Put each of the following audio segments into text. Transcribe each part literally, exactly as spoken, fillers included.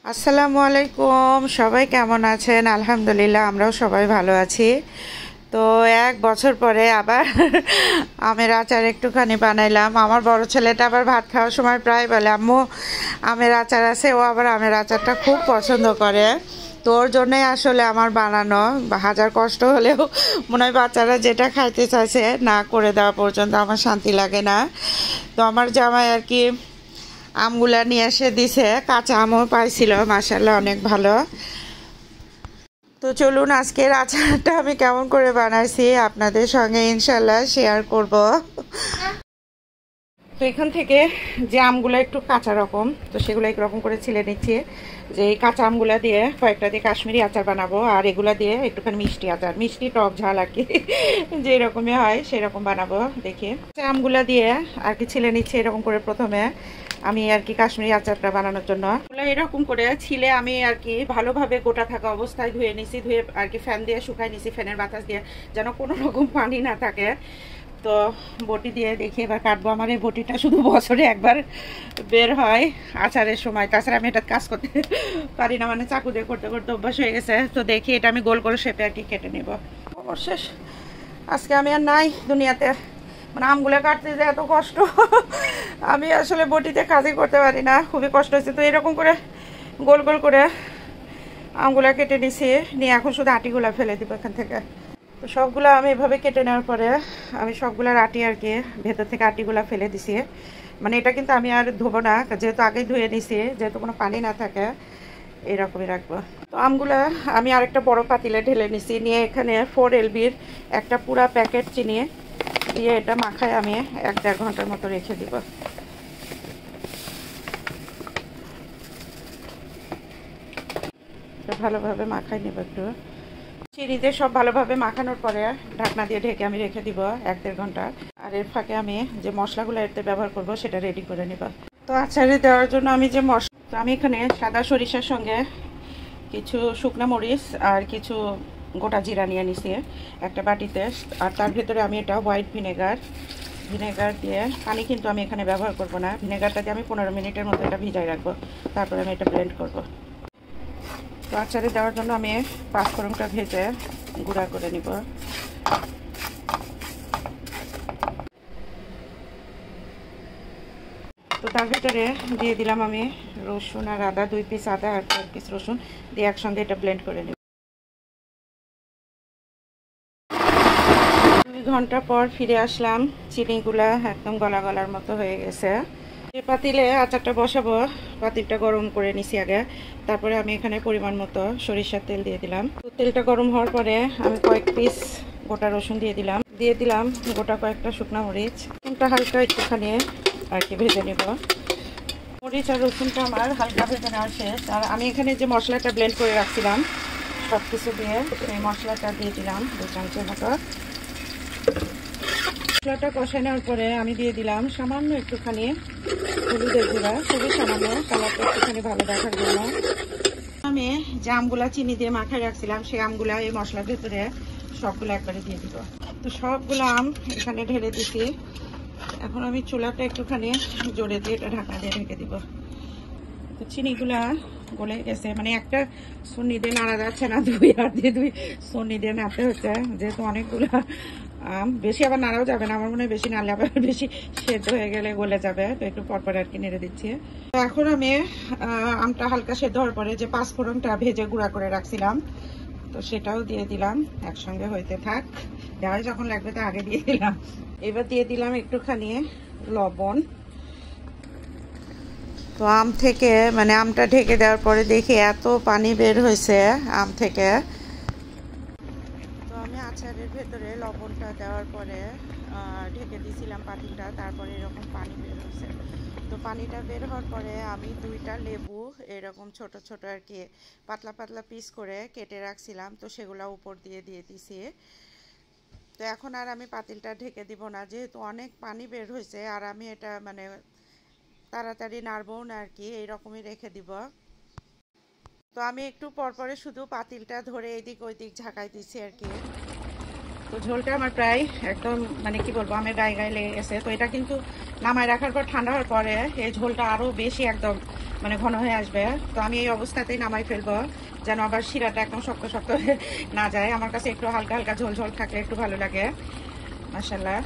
আসসালামু আলাইকুম, সবাই কেমন আছেন? আলহামদুলিল্লাহ, আমরাও সবাই ভালো আছি। তো এক বছর পরে আবার আমের আচার একটুখানি বানাইলাম। আমার বড় ছেলেটা আবার ভাত খাওয়ার সময় প্রায় বলে, আম্মু আমের আচার আছে। ও আবার আমের আচারটা খুব পছন্দ করে। তো ওর জন্যই আসলে আমার বানানো, হাজার কষ্ট হলেও মনে হয় বাচ্চারা যেটা খাইতে চাইছে না করে দেওয়া পর্যন্ত আমার শান্তি লাগে না। তো আমার জামাই আর কি আমগুলা নিয়ে এসে দিছে, কাঁচা আমও পাইছিল, মাশাআল্লাহ অনেক ভালো। তো চলুন আজকের আচারটা আমি কেমন করে বানাইছি আপনাদের সঙ্গে ইনশাল্লাহ শেয়ার করব। তো এখান থেকে যে আমগুলো একটু কাঁচা রকম, তো সেগুলো একরকম করে ছিলে নিচ্ছি। যে এই কাঁচা আমগুলা দিয়ে কয়েকটা দিয়ে কাশ্মীরি আচার বানাবো, আর এগুলা দিয়ে একটুখানি মিষ্টি আচার, মিষ্টি টক ঝাল আর কি যেরকমই হয় সেরকম বানাবো। দেখি আমগুলা দিয়ে আর কি ছিলে নিচ্ছি এরকম করে প্রথমে আমি আর কি কাশ্মীরি আচারটা বানানোর জন্য। এরকম করে ছিলে আমি আর কি ভালোভাবে গোটা থাকা অবস্থায় ধুয়ে নিছি, ধুয়ে আর কি ফ্যান দিয়ে শুকাই নিছি, ফ্যানের বাতাস দিয়ে, যেন কোনো রকম পানি না থাকে। তো বটি দিয়ে দেখি এবার কাটবো। আমার এই বটিটা শুধু বছরে একবার বের হয় আচারের সময়, তাছাড়া আমি এটা কাজ করতে পারি না, মানে চাকু দিয়ে করতে করতে অভ্যাস হয়ে গেছে। তো দেখি এটা আমি গোল গোল শেপে আর কি কেটে নেব। অবশেষ আজকে আমি আর নাই দুনিয়াতে, মানে আমগুলো কাটতে যে এত কষ্ট আমি আসলে বটিতে কাজই করতে পারি না, খুবই কষ্ট হয়েছে। তো এরকম করে গোল গোল করে আমগুলো কেটে নিছি, নিয়ে এখন শুধু আটিগুলো ফেলে দিব এখান থেকে। তো সবগুলো আমি এভাবে কেটে নেওয়ার পরে আমি সবগুলোর আটি আর কি ভেতর থেকে আটিগুলো ফেলে দিছি। মানে এটা কিন্তু আমি আর ধোবো না, যেহেতু আগেই ধুয়ে নিছি, যেহেতু কোনো পানি না থাকে এরকমই রাখবো। তো আমগুলো আমি আরেকটা বড় পাতিলে ঢেলে নিছি, নিয়ে এখানে ফোর এলবির একটা পুরা প্যাকেট চিনি দিয়ে এটা মাখায় আমি এক দেড় ঘন্টার মতো রেখে দিব। ভালোভাবে মাখাই নেব একটু। চিনিতে সব ভালোভাবে মাখানোর পরে ঢাকনা দিয়ে ঢেকে আমি রেখে দিব এক দেড় ঘন্টা। আর এর ফাঁকে আমি যে মশলাগুলো এতে ব্যবহার করব সেটা রেডি করে নেব। তো আচারে দেওয়ার জন্য আমি যে মশলা, আমি এখানে সাদা সরিষার সঙ্গে কিছু শুকনো মরিচ আর কিছু গোটা জিরা নিয়ে নিছি একটা বাটিতে। আর তার ভেতরে আমি এটা হোয়াইট ভিনেগার ভিনেগার দিয়ে, পানি কিন্তু আমি এখানে ব্যবহার করব না, ভিনেগারটা দিয়ে আমি পনেরো মিনিটের মতো এটা ভিজাই রাখবো, তারপরে আমি এটা ব্লেন্ড করব। তো আচারে দেওয়ার জন্য আমি পাঁচফোড়নটা ভেজে গুঁড়া করে নিব। তো তার ভিতরে দিয়ে দিলাম আমি রসুন আর আদা, দুই পিস আদা আর এক পিস রসুন দিয়ে একসঙ্গে এটা ব্লেন্ড করে নিব। দুই ঘন্টা পর ফিরে আসলাম, চিনিগুলা একদম গলা গলার মতো হয়ে গেছে। যে পাতিলে আচারটা বসাবো পাতিলটা গরম করে নিছি আগে, তারপরে আমি এখানে পরিমাণ মতো সরিষার তেল দিয়ে দিলাম। তো তেলটা গরম হওয়ার পরে আমি কয়েক পিস গোটা রসুন দিয়ে দিলাম, দিয়ে দিলাম গোটা কয়েকটা শুকনো মরিচ, রসুনটা হালকা একটুখানি আর কি ভেজে নেব। মরিচ আর রসুনটা আমার হালকা ভেজে নেওয়া শেষ। আর আমি এখানে যে মশলাটা ব্লেন্ড করে রাখছিলাম সব কিছু দিয়ে সেই মশলাটা দিয়ে দিলাম দু চামচের মতো। মশলাটা কষায় নেওয়ার পরে আমি দিয়ে দিলাম সামান্য একটুখানি হলুদের গুঁড়া, খুবই সামান্য, কালারটা একটুখানি ভালো দেখার জন্য। আমি যে আমগুলা চিনি দিয়ে মাখায় রাখছিলাম সেই আমগুলা এই মশলার ভেতরে সবগুলো একবারে দিয়ে দিব। তো সবগুলো আম এখানে ঢেলে দিছি। এখন আমি চুলাটা একটুখানি জোরে দিয়ে এটা ঢাকনা দিয়ে ঢেকে দিব। তো চিনিগুলা গলে গেছে, মানে একটা সন্নি দিয়ে নাড়া যাচ্ছে না, দুই হাত দিয়ে দুই সন্নি দিয়ে নাড়তে হচ্ছে, যেহেতু অনেকগুলো আম, বেশি আবার নাড়াও যাবে না, আমার মনে হয় বেশি নাড়লে আবার বেশি সেদ্ধ হয়ে গেলে গলে যাবে। তো একটু পরপর আর কি নেড়ে দিচ্ছি। তো এখন আমি আমটা হালকা সেদ্ধ হওয়ার পরে যে পাঁচফোড়নটা ভেজে গুঁড়া করে রাখছিলাম তো সেটাও দিয়ে দিলাম, একসঙ্গে হইতে থাক, যাই যখন লাগবে তা আগে দিয়ে দিলাম। এবার দিয়ে দিলাম একটুখানি লবণ। তো আম থেকে মানে আমটা ঢেকে দেওয়ার পরে দেখি এত পানি বের হয়েছে আম থেকে। তো আমি আচারের ভেতরে লবণটা দেওয়ার পরে ঢেকে দিয়েছিলাম পাতিলটা, তারপরে এরকম পানি বের হয়েছে। তো পানিটা বের হওয়ার পরে আমি দুইটা লেবু এরকম ছোট ছোট আর কি পাতলা পাতলা পিস করে কেটে রাখছিলাম, তো সেগুলো উপর দিয়ে দিয়ে দিছি। তো এখন আর আমি পাতিলটা ঢেকে দিব না, যেহেতু অনেক পানি বের হয়েছে, আর আমি এটা মানে তাড়াতাড়ি নাড়বো না আর কি, এইরকমই রেখে দিব। তো আমি একটু পরপরে শুধু পাতিলটা ধরে এদিক ওইদিক ঝাঁকাই দিচ্ছি আর কি। তো তো ঝোলটা আমার প্রায় একদম মানে কি বলবো আমের গায়ে গায়ে লেগে গেছে। তো এটা কিন্তু নামায় রাখার পর ঠান্ডা হওয়ার পরে এই ঝোলটা আরও বেশি একদম মানে ঘন হয়ে আসবে। তো আমি এই অবস্থাতেই নামাই ফেলবো, যেন আবার শিরাটা একদম শক্ত শক্ত না যায়। আমার কাছে একটু হালকা হালকা ঝোল ঝোল থাকলে একটু ভালো লাগে। মাশাআল্লাহ।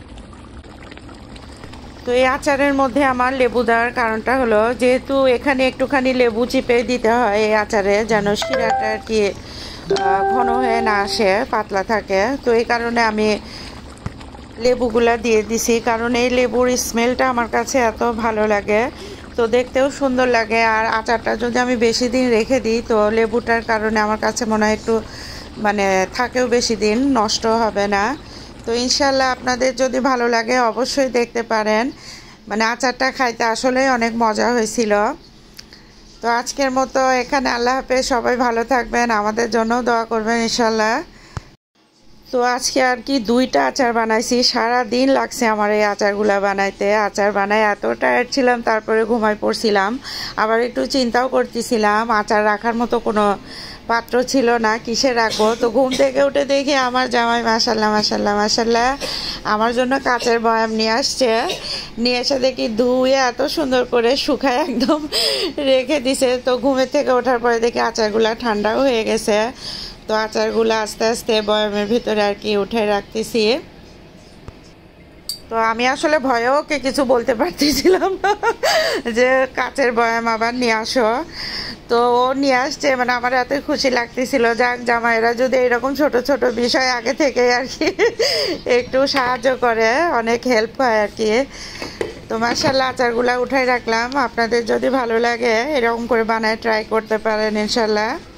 তো এই আচারের মধ্যে আমার লেবু দেওয়ার কারণটা হলো, যেহেতু এখানে একটুখানি লেবু চিপে দিতে হয় এই আচারে, যেন শিরাটা আর কি ঘন হয়ে না আসে, পাতলা থাকে। তো এই কারণে আমি লেবুগুলা দিয়ে দিছি, কারণ এই লেবুর স্মেলটা আমার কাছে এত ভালো লাগে, তো দেখতেও সুন্দর লাগে। আর আচারটা যদি আমি বেশি দিন রেখে দিই তো লেবুটার কারণে আমার কাছে মনে হয় একটু মানে থাকেও বেশি দিন, নষ্ট হবে না। তো ইনশাল্লাহ আপনাদের যদি ভালো লাগে অবশ্যই দেখতে পারেন। মানে আচারটা খাইতে আসলেই অনেক মজা হয়েছিল। তো আজকের মতো এখানে, আল্লাহ হাফেজ, সবাই ভালো থাকবেন, আমাদের জন্য দোয়া করবেন ইনশাল্লাহ। তো আজকে আর কি দুইটা আচার বানাইছি, সারা দিন লাগছে আমার এই আচারগুলা বানাইতে। আচার বানাই এত টায়ার্ড ছিলাম, তারপরে ঘুমাই পড়ছিলাম। আবার একটু চিন্তাও করতেছিলাম আচার রাখার মতো কোনো পাত্র ছিল না, কিসে রাখবো। তো ঘুম থেকে উঠে দেখি আমার জামাই মাশাল্লাহ মাশাল্লাহ মাশাল্লাহ আমার জন্য কাচের বয়াম নিয়ে আসছে। নিয়ে এসে দেখি ধুয়ে এত সুন্দর করে শুকায় একদম রেখে দিছে। তো ঘুমের থেকে ওঠার পরে দেখি আচারগুলা ঠান্ডাও হয়ে গেছে। তো আচারগুলো আস্তে আস্তে বয়ামের ভিতরে আর কি উঠে রাখতেছি। তো আমি আসলে ভয়েও কে কিছু বলতে পারতেছিলাম না যে কাচের বয়াম আবার নিয়ে আসো। তো ও নিয়ে আসছে, মানে আমার এতই খুশি লাগতেছিল, যাক জামাইরা যদি এরকম ছোট ছোট বিষয় আগে থেকে আর কি একটু সাহায্য করে, অনেক হেল্প হয় আর কি। তো মাশাআল্লাহ আচারগুলা উঠাই রাখলাম। আপনাদের যদি ভালো লাগে এরকম করে বানায় ট্রাই করতে পারেন ইনশাল্লাহ।